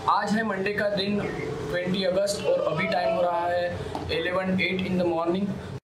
आज है मंडे का दिन 20 अगस्त और अभी टाइम हो रहा है 11:08 इन द मॉर्निंग।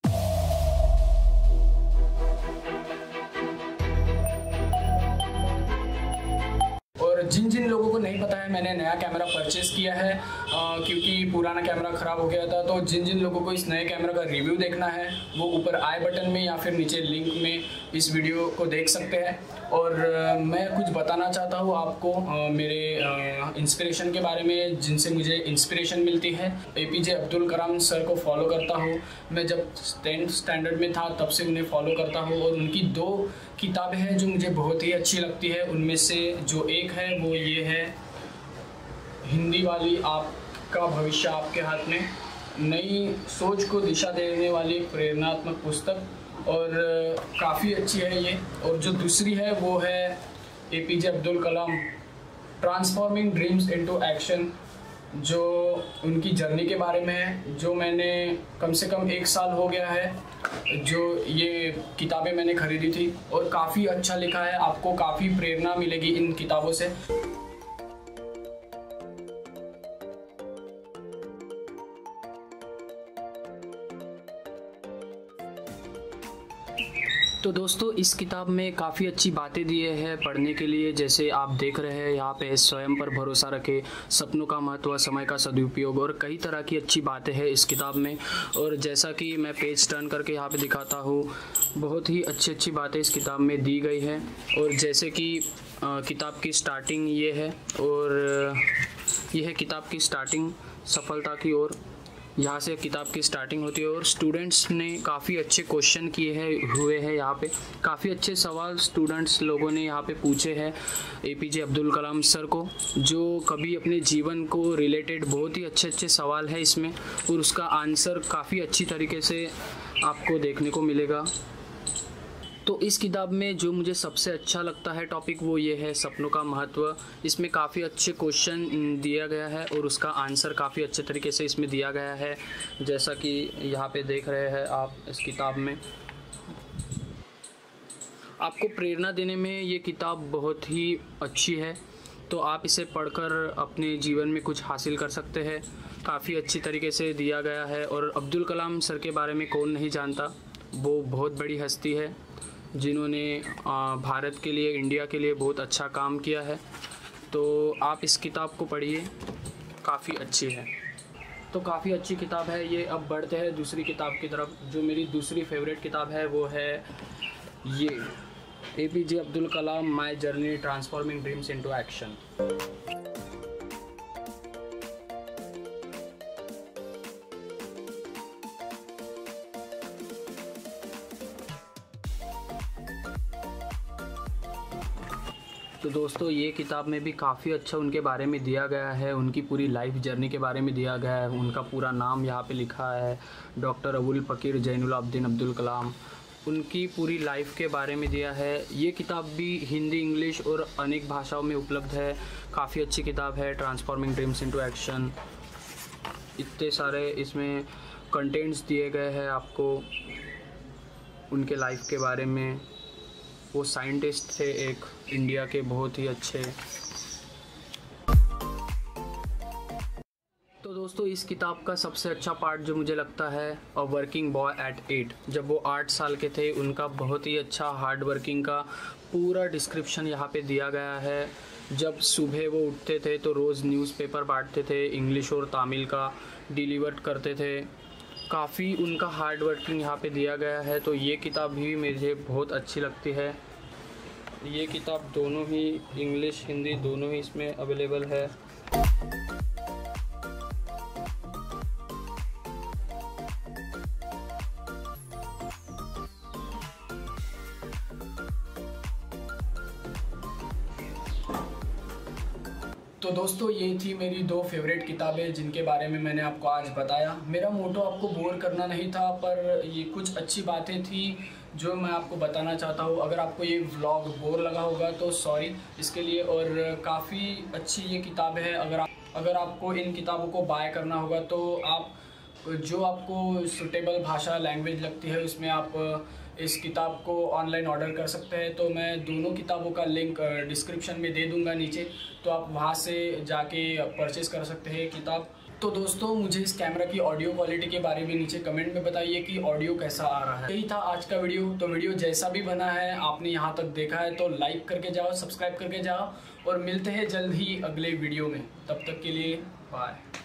और जिन लोगों को नहीं पता है, मैंने नया कैमरा परचेज़ किया है क्योंकि पुराना कैमरा ख़राब हो गया था। तो जिन लोगों को इस नए कैमरा का रिव्यू देखना है वो ऊपर आई बटन में या फिर नीचे लिंक में इस वीडियो को देख सकते हैं। और मैं कुछ बताना चाहता हूँ आपको मेरे इंस्पिरेशन के बारे में, जिनसे मुझे इंस्पिरेशन मिलती है। APJ अब्दुल कलाम सर को फॉलो करता हूँ। मैं जब 10th स्टैंडर्ड में था तब से उन्हें फॉलो करता हूँ और उनकी 2 किताबें हैं जो मुझे बहुत ही अच्छी लगती है। उनमें से जो एक है वो ये है, हिंदी वाली, आपका भविष्य आपके हाथ में, नई सोच को दिशा देने वाली प्रेरणात्मक पुस्तक और काफ़ी अच्छी है ये। और जो दूसरी है वो है APJ Abdul Kalam transforming dreams into action, जो उनकी जर्नी के बारे में है, जो मैंने कम से कम 1 साल हो गया है जो ये किताबें मैंने खरीदी थी और काफ़ी अच्छा लिखा है। आपको काफ़ी प्रेरणा मिलेगी इन किताबों से। तो दोस्तों, इस किताब में काफ़ी अच्छी बातें दिए हैं पढ़ने के लिए। जैसे आप देख रहे हैं यहाँ पे, स्वयं पर भरोसा रखें, सपनों का महत्व, समय का सदुपयोग, और कई तरह की अच्छी बातें हैं इस किताब में। और जैसा कि मैं पेज टर्न करके यहाँ पे दिखाता हूँ, बहुत ही अच्छी बातें इस किताब में दी गई है। और जैसे कि किताब की स्टार्टिंग ये है, और यह है किताब की स्टार्टिंग, सफलता की ओर। यहाँ से किताब की स्टार्टिंग होती है और स्टूडेंट्स ने काफ़ी अच्छे क्वेश्चन हुए हैं यहाँ पे। काफ़ी अच्छे सवाल स्टूडेंट्स लोगों ने यहाँ पे पूछे हैं APJ अब्दुल कलाम सर को, जो कभी अपने जीवन को रिलेटेड बहुत ही अच्छे सवाल है इसमें, और उसका आंसर काफ़ी अच्छी तरीके से आपको देखने को मिलेगा। तो इस किताब में जो मुझे सबसे अच्छा लगता है टॉपिक वो ये है, सपनों का महत्व। इसमें काफ़ी अच्छे क्वेश्चन दिया गया है और उसका आंसर काफ़ी अच्छे तरीके से इसमें दिया गया है, जैसा कि यहाँ पे देख रहे हैं आप। इस किताब में आपको प्रेरणा देने में ये किताब बहुत ही अच्छी है, तो आप इसे पढ़कर अपने जीवन में कुछ हासिल कर सकते हैं। काफ़ी अच्छी तरीके से दिया गया है। और अब्दुल कलाम सर के बारे में कौन नहीं जानता, वो बहुत बड़ी हस्ती है जिन्होंने भारत के लिए, इंडिया के लिए बहुत अच्छा काम किया है। तो आप इस किताब को पढ़िए, काफ़ी अच्छी है। तो काफ़ी अच्छी किताब है ये। अब बढ़ते हैं दूसरी किताब की तरफ। जो मेरी दूसरी फेवरेट किताब है वो है ये, APJ Abdul Kalam my journey transforming dreams into action. तो दोस्तों, ये किताब में भी काफ़ी अच्छा उनके बारे में दिया गया है, उनकी पूरी लाइफ जर्नी के बारे में दिया गया है। उनका पूरा नाम यहाँ पे लिखा है, डॉक्टर अवुल पकीर जैनुलाब्दीन अब्दुल कलाम। उनकी पूरी लाइफ के बारे में दिया है। ये किताब भी हिंदी, इंग्लिश और अनेक भाषाओं में उपलब्ध है। काफ़ी अच्छी किताब है, ट्रांसफॉर्मिंग ड्रीम्स इनटू एक्शन। इतने सारे इसमें कंटेंट्स दिए गए हैं आपको उनके लाइफ के बारे में। वो साइंटिस्ट थे एक, इंडिया के बहुत ही अच्छे। तो दोस्तों, इस किताब का सबसे अच्छा पार्ट जो मुझे लगता है, अ वर्किंग बॉय एट 8, जब वो 8 साल के थे, उनका बहुत ही अच्छा हार्ड वर्किंग का पूरा डिस्क्रिप्शन यहाँ पे दिया गया है। जब सुबह वो उठते थे तो रोज़ न्यूज़पेपर बांटते थे, इंग्लिश और तमिल का डिलीवर करते थे। काफ़ी उनका हार्ड वर्किंग यहाँ पे दिया गया है। तो ये किताब भी मुझे बहुत अच्छी लगती है। ये किताब दोनों ही, इंग्लिश हिंदी दोनों ही इसमें अवेलेबल है। तो दोस्तों, ये थी मेरी 2 फेवरेट किताबें जिनके बारे में मैंने आपको आज बताया। मेरा मोटो आपको बोर करना नहीं था, पर ये कुछ अच्छी बातें थी जो मैं आपको बताना चाहता हूँ। अगर आपको ये व्लॉग बोर लगा होगा तो सॉरी इसके लिए। और काफ़ी अच्छी ये किताब है। अगर आपको इन किताबों को बाय करना होगा तो आप जो आपको सुटेबल भाषा लैंग्वेज लगती है उसमें आप इस किताब को ऑनलाइन ऑर्डर कर सकते हैं। तो मैं दोनों किताबों का लिंक डिस्क्रिप्शन में दे दूंगा नीचे, तो आप वहां से जाके परचेज़ कर सकते हैं किताब। तो दोस्तों मुझे इस कैमरा की ऑडियो क्वालिटी के बारे में नीचे कमेंट में बताइए कि ऑडियो कैसा आ रहा है। यही था आज का वीडियो। तो वीडियो जैसा भी बना है, आपने यहाँ तक देखा है तो लाइक करके जाओ, सब्सक्राइब करके जाओ, और मिलते हैं जल्द ही अगले वीडियो में। तब तक के लिए बाय।